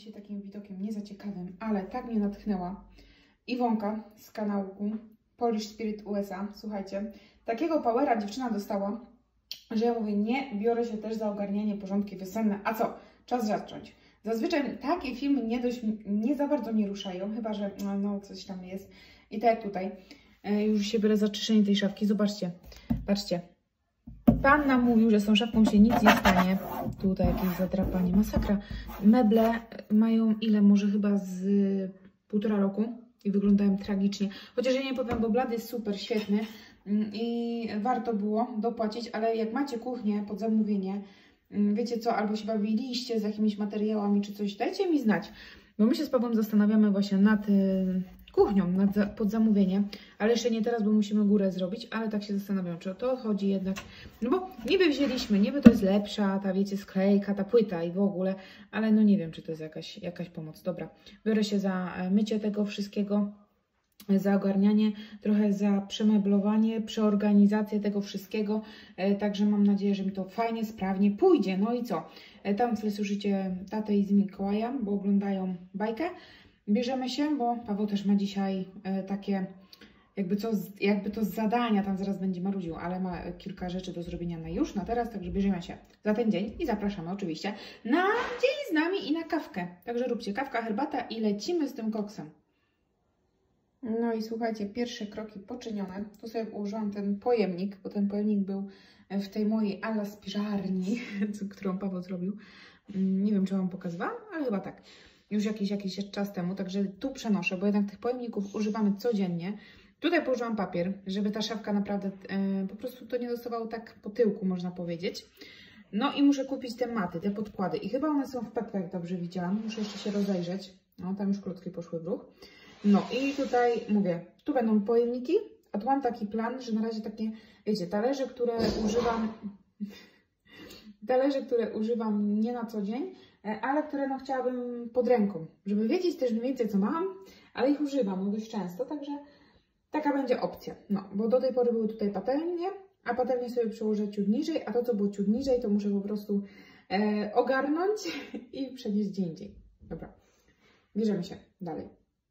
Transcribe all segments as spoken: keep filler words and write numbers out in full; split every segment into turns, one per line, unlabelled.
dzisiaj takim widokiem nie za ciekawym, ale tak mnie natchnęła Iwonka z kanału Polish Spirit U S A. Słuchajcie, takiego powera dziewczyna dostała, że ja mówię, nie, biorę się też za ogarnianie porządki wiosenne. A co? Czas zacząć. Zazwyczaj takie filmy nie, dość, nie za bardzo mnie ruszają, chyba że no, no coś tam jest. I tak jak tutaj, e, już się biorę za czyszczenie tej szafki. Zobaczcie, patrzcie. Pan nam mówił, że z tą szafką się nic nie stanie. Tutaj jakieś zadrapanie, masakra. Meble mają ile? Może chyba z półtora roku i wyglądają tragicznie. Chociaż ja nie powiem, bo blady jest super, świetny i warto było dopłacić, ale jak macie kuchnię pod zamówienie, wiecie co, albo się bawiliście z jakimiś materiałami czy coś, dajcie mi znać. Bo my się z Pawłem zastanawiamy właśnie nad y, kuchnią, nad za, pod zamówienie, ale jeszcze nie teraz, bo musimy górę zrobić, ale tak się zastanawiam, czy o to chodzi jednak. No bo niby wzięliśmy, niby to jest lepsza, ta wiecie, sklejka, ta płyta i w ogóle, ale no nie wiem, czy to jest jakaś, jakaś pomoc. Dobra, biorę się za mycie tego wszystkiego, za ogarnianie, trochę za przemeblowanie, przeorganizację tego wszystkiego, e, także mam nadzieję, że mi to fajnie, sprawnie pójdzie. No i co? E, tam słyszycie tatę i z Mikołaja, bo oglądają bajkę. Bierzemy się, bo Paweł też ma dzisiaj e, takie, jakby, co, jakby to z zadania, tam zaraz będzie marudził, ale ma kilka rzeczy do zrobienia na już, na teraz, także bierzemy się za ten dzień i zapraszamy oczywiście na dzień z nami i na kawkę. Także róbcie kawka, herbata i lecimy z tym koksem. No i słuchajcie, pierwsze kroki poczynione. Tu sobie użyłam ten pojemnik, bo ten pojemnik był w tej mojej ala spiżarni, którą Paweł zrobił. Nie wiem, czy Wam pokazywałam, ale chyba tak. Już jakiś, jakiś czas temu, także tu przenoszę, bo jednak tych pojemników używamy codziennie. Tutaj położyłam papier, żeby ta szafka naprawdę e, po prostu to nie dostawało tak po tyłku, można powiedzieć. No i muszę kupić te maty, te podkłady. I chyba one są w Pepko, jak dobrze widziałam. Muszę jeszcze się rozejrzeć. No, tam już klocki poszły w ruch. No i tutaj mówię, tu będą pojemniki, a tu mam taki plan, że na razie takie, wiecie, talerze, które używam, talerze, które używam nie na co dzień, ale które no chciałabym pod ręką, żeby wiedzieć też mniej więcej co mam, ale ich używam no dość często, także taka będzie opcja. No, bo do tej pory były tutaj patelnie, a patelnię sobie przełożę ciut niżej, a to co było ciut niżej, to muszę po prostu e, ogarnąć i przenieść gdzie indziej. Dobra, bierzemy się dalej.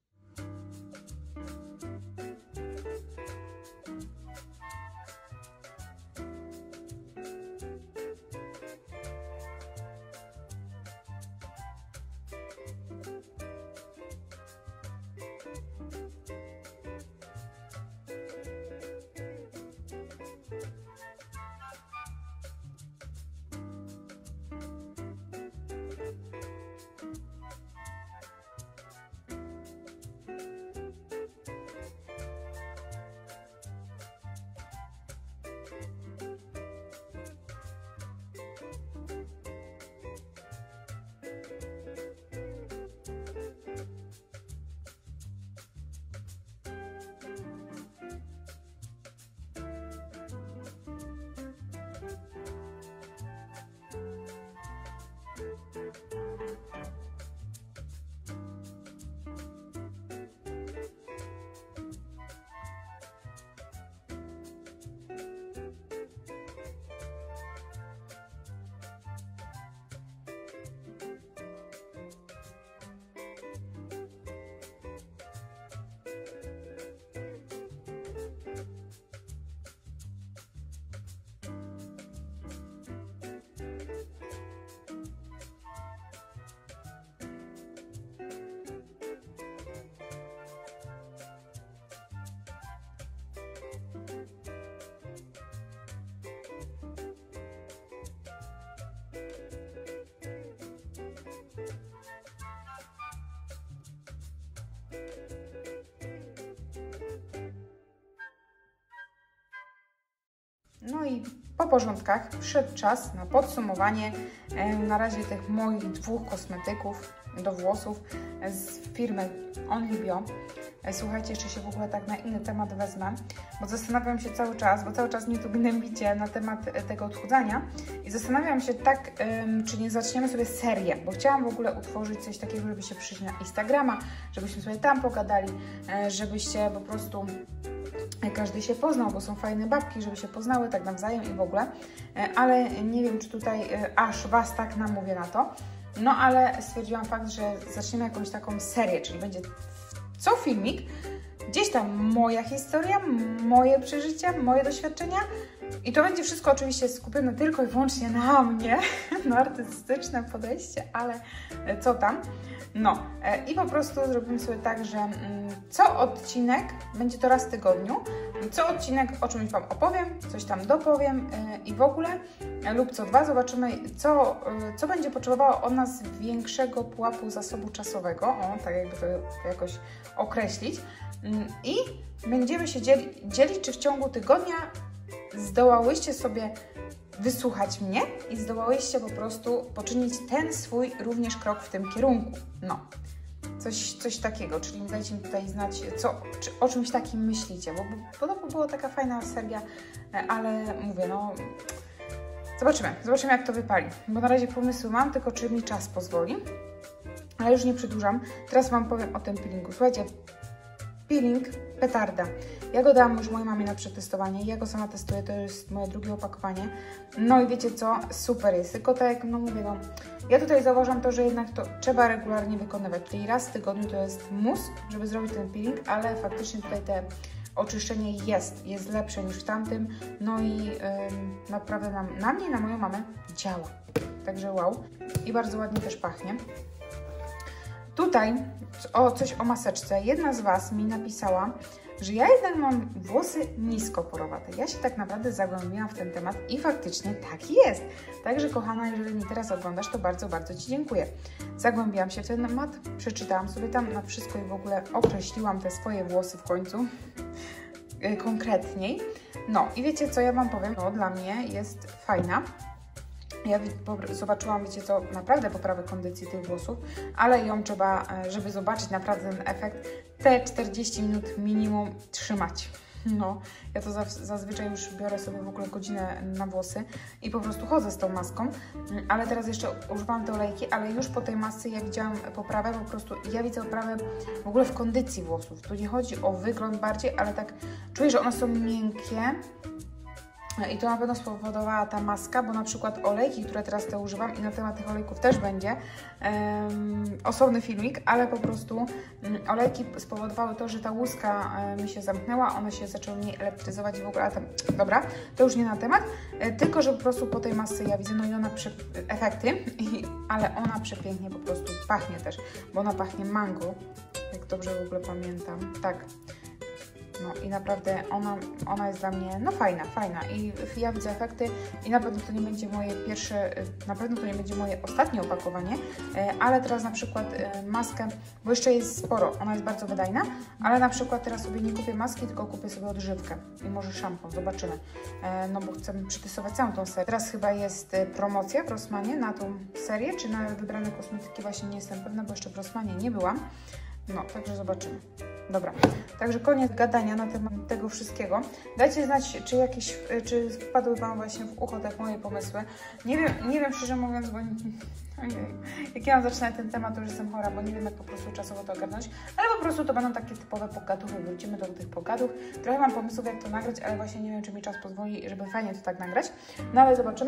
No i po porządkach przyszedł czas na podsumowanie na razie tych moich dwóch kosmetyków do włosów z firmy Only Bio. Słuchajcie, jeszcze się w ogóle tak na inny temat wezmę, bo zastanawiam się cały czas, bo cały czas mnie tu gnębicie na temat tego odchudzania i zastanawiam się tak, ym, czy nie zaczniemy sobie serię, bo chciałam w ogóle utworzyć coś takiego, żeby się przyjść na Instagrama, żebyśmy sobie tam pogadali, yy, żebyście po prostu każdy się poznał, bo są fajne babki, żeby się poznały tak nawzajem i w ogóle, ale nie wiem, czy tutaj aż Was tak namówię na to. No ale stwierdziłam fakt, że zaczniemy jakąś taką serię, czyli będzie co filmik, gdzieś tam moja historia, moje przeżycia, moje doświadczenia i to będzie wszystko oczywiście skupione tylko i wyłącznie na mnie, na artystyczne podejście, ale co tam. No i po prostu zrobimy sobie tak, że co odcinek będzie to raz w tygodniu, co odcinek o czymś Wam opowiem, coś tam dopowiem i w ogóle, lub co dwa zobaczymy, co, co będzie potrzebowało od nas większego pułapu zasobu czasowego, o, tak jakby to jakoś określić, i będziemy się dzieli, dzielić, czy w ciągu tygodnia zdołałyście sobie wysłuchać mnie i zdołałyście po prostu poczynić ten swój również krok w tym kierunku. No, coś, coś takiego, czyli dajcie mi tutaj znać, co, czy o czymś takim myślicie, bo podobno była taka fajna seria, ale mówię, no zobaczymy, zobaczymy jak to wypali, bo na razie pomysły mam, tylko czy mi czas pozwoli, ale już nie przedłużam. Teraz Wam powiem o tym peelingu. Słuchajcie, peeling petarda. Ja go dałam już mojej mamie na przetestowanie. Ja go sama testuję, to jest moje drugie opakowanie. No i wiecie co? Super jest. Tylko tak jak no mówię, no, ja tutaj zauważam to, że jednak to trzeba regularnie wykonywać. Czyli raz w tygodniu to jest mus, żeby zrobić ten peeling, ale faktycznie tutaj te oczyszczenie jest, jest lepsze niż w tamtym. No i yy, naprawdę na, na mnie i na moją mamę działa. Także wow. I bardzo ładnie też pachnie. Tutaj o, coś o maseczce. Jedna z Was mi napisała, że ja jednak mam włosy niskoporowate. Ja się tak naprawdę zagłębiłam w ten temat i faktycznie tak jest. Także kochana, jeżeli mnie teraz oglądasz, to bardzo, bardzo Ci dziękuję. Zagłębiłam się w ten temat, przeczytałam sobie tam na wszystko i w ogóle określiłam te swoje włosy w końcu yy, konkretniej. No i wiecie co ja Wam powiem? No, dla mnie jest fajna. Ja zobaczyłam, wiecie co, naprawdę poprawę kondycji tych włosów, ale ją trzeba, żeby zobaczyć naprawdę ten efekt, te czterdzieści minut minimum trzymać. No, ja to zazwyczaj już biorę sobie w ogóle godzinę na włosy i po prostu chodzę z tą maską, ale teraz jeszcze używam te olejki, ale już po tej masce ja widziałam poprawę, po prostu ja widzę poprawę w ogóle w kondycji włosów. Tu nie chodzi o wygląd bardziej, ale tak czuję, że one są miękkie. I to na pewno spowodowała ta maska, bo na przykład olejki, które teraz te używam i na temat tych olejków też będzie um, osobny filmik, ale po prostu um, olejki spowodowały to, że ta łuska um, mi się zamknęła, one się zaczęły mniej elektryzować i w ogóle, ale tam, dobra, to już nie na temat, e, tylko że po prostu po tej masce ja widzę, no i ona, prze, efekty, i, ale ona przepięknie po prostu pachnie też, bo ona pachnie mango, jak dobrze w ogóle pamiętam, tak. No i naprawdę ona, ona jest dla mnie, no fajna, fajna i ja widzę efekty i na pewno to nie będzie moje pierwsze, na pewno to nie będzie moje ostatnie opakowanie, ale teraz na przykład maskę, bo jeszcze jest sporo, ona jest bardzo wydajna, ale na przykład teraz sobie nie kupię maski, tylko kupię sobie odżywkę i może szampon, zobaczymy, no bo chcę przetestować całą tą serię. Teraz chyba jest promocja w Rossmanie na tą serię, czy na wybrane kosmetyki, właśnie nie jestem pewna, bo jeszcze w Rossmanie nie byłam. No, także zobaczymy. Dobra, także koniec gadania na temat tego wszystkiego. Dajcie znać, czy jakieś, czy wpadły Wam właśnie w ucho te moje pomysły. Nie wiem, nie wiem szczerze mówiąc, bo ojej, jak ja zaczynać ten temat, to już jestem chora, bo nie wiem jak po prostu czasowo to ogarnąć, ale po prostu to będą takie typowe pogaduchy. Wrócimy do tych pogadów. Trochę mam pomysłów, jak to nagrać, ale właśnie nie wiem, czy mi czas pozwoli, żeby fajnie to tak nagrać. No ale zobaczymy.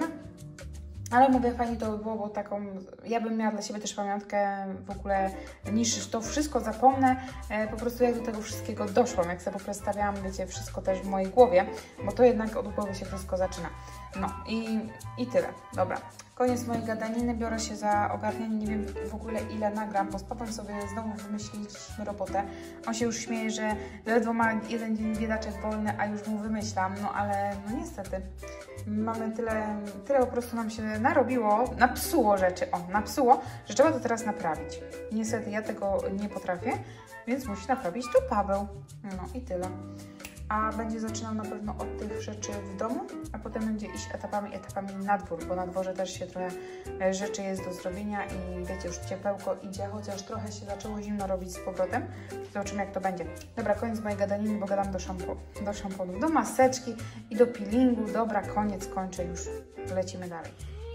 Ale mówię, fajnie to by było, bo taką, ja bym miała dla siebie też pamiątkę w ogóle, niż to wszystko zapomnę, e, po prostu jak do tego wszystkiego doszłam, jak sobie poprzestawiałam, wiecie, wszystko też w mojej głowie, bo to jednak od głowy się wszystko zaczyna. No i, i tyle. Dobra, koniec mojej gadaniny, biorę się za ogarnianie, nie wiem w ogóle ile nagram, bo z papą sobie znowu wymyśliliśmy robotę. On się już śmieje, że ledwo ma jeden dzień biedaczek wolny, a już mu wymyślam, no ale no niestety. Mamy tyle, tyle po prostu nam się narobiło, napsuło rzeczy, o, napsuło, że trzeba to teraz naprawić. Niestety ja tego nie potrafię, więc musi naprawić to Paweł. No i tyle. A będzie zaczynał na pewno od tych rzeczy w domu, a potem będzie iść etapami, etapami na dwór, bo na dworze też się trochę rzeczy jest do zrobienia i wiecie, już ciepełko idzie, chociaż trochę się zaczęło zimno robić z powrotem. Zobaczymy jak to będzie. Dobra, koniec mojej gadaniny, bo gadam do, szampo, do szamponu, do maseczki i do peelingu. Dobra, koniec, kończę już. Lecimy dalej.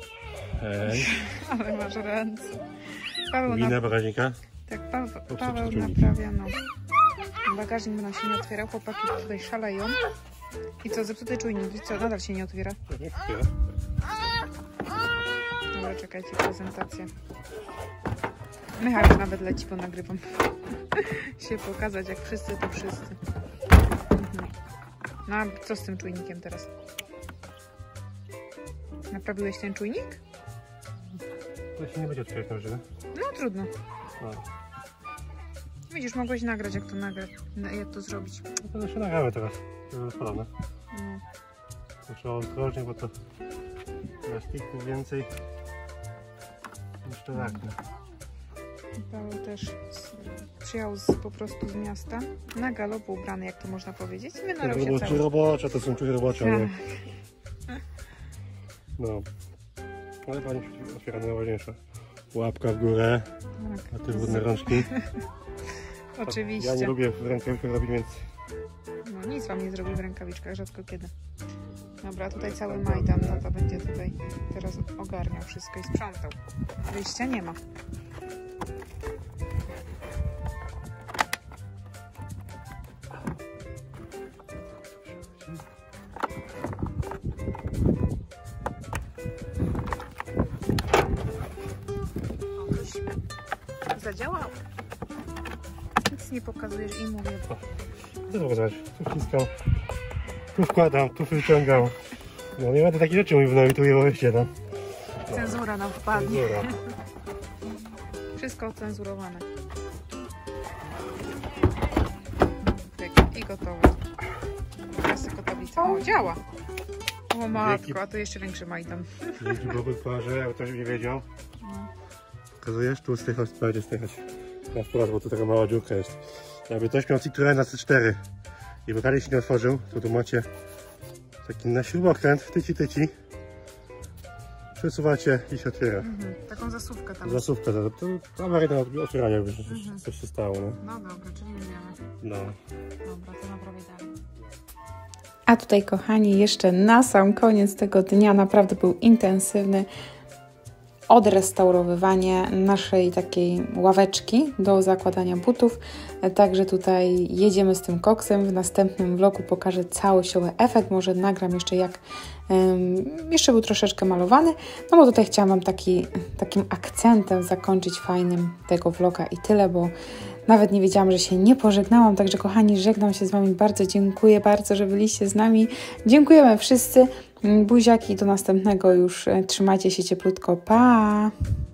Hej.
Ale masz ręce. Paweł
Wina
na...
bagażnika?
Tak, Paweł, Paweł naprawia, no. Bagażnik będą się nie otwierał, chłopaki tutaj szaleją. I co, zepsuty czujnik? I co, nadal się nie otwiera?
Nie otwiera.
Dobra, czekajcie, prezentacja. Michał już nawet leci, bo nagrywam. się pokazać, jak wszyscy to wszyscy. Mhm. No a co z tym czujnikiem teraz? Naprawiłeś ten czujnik?
To się nie będzie otwierać na żywe.
No trudno.
No.
Widzisz, mogłeś nagrać, jak to nagrać, jak to zrobić.
No to się nagramy teraz. To jest podobne.
No.
To trzeba ostrożnie, bo to plastiku więcej niż to zaknę.
Paweł też z, przyjechał z, po prostu z miasta na galop ubrany, jak to można powiedzieć. Wynorał się
Roboczy,
cały.
robocza, to są czuły robocze.
Tak.
No. Ale pani otwiera najważniejsza. Łapka w górę,
Tak.
a ty brudne rączki.
Oczywiście.
Ja nie lubię w rękawiczkach robić, więc...
No, nic wam nie zrobi w rękawiczkach, rzadko kiedy. Dobra, tutaj cały Majdan, tata będzie tutaj teraz ogarniał wszystko i sprzątał. Wyjścia nie ma. O, coś zadziałało. Nic nie pokazujesz i mówię.
Co to pokazać? Tu wciskam, tu wkładam, tu wyciągam. No nie będę takich rzeczy mówił, no i tu je wejście, no.
Cenzura nam wpadnie.
Cenzura.
Wszystko ocenzurowane. I gotowe. Teraz tylko tablica. O, działa. O matko, a to jeszcze większy Majdan.
Dzięki Bogu parze, jak ktoś nie wiedział. Pokazujesz? Tu stychać, będzie stychać. Na wprost, bo tu taka mała dziurka jest. Jakby ktoś miał Citroena na C cztery i wokali się nie otworzył, to tu macie taki na śrubokręt, tyci tyci. Przesuwacie i się otwiera.
Mhm, taką zasówkę tam.
Zasówka, to, to awaryjne otwieranie, jakby coś,
Mhm.
coś się stało. No,
No dobra, czyli wiemy.
no.
Dobra, to naprawię dalej.
A tutaj, kochani, jeszcze na sam koniec tego dnia naprawdę był intensywny odrestaurowywanie naszej takiej ławeczki do zakładania butów. Także tutaj jedziemy z tym koksem. W następnym vlogu pokażę całościowy efekt. Może nagram jeszcze jak um, jeszcze był troszeczkę malowany. No bo tutaj chciałam Wam taki, takim akcentem zakończyć fajnym tego vloga i tyle, bo nawet nie wiedziałam, że się nie pożegnałam. Także kochani, żegnam się z Wami bardzo. Dziękuję bardzo, że byliście z nami. Dziękujemy wszyscy. Buziaki, do następnego już. Trzymajcie się cieplutko. Pa!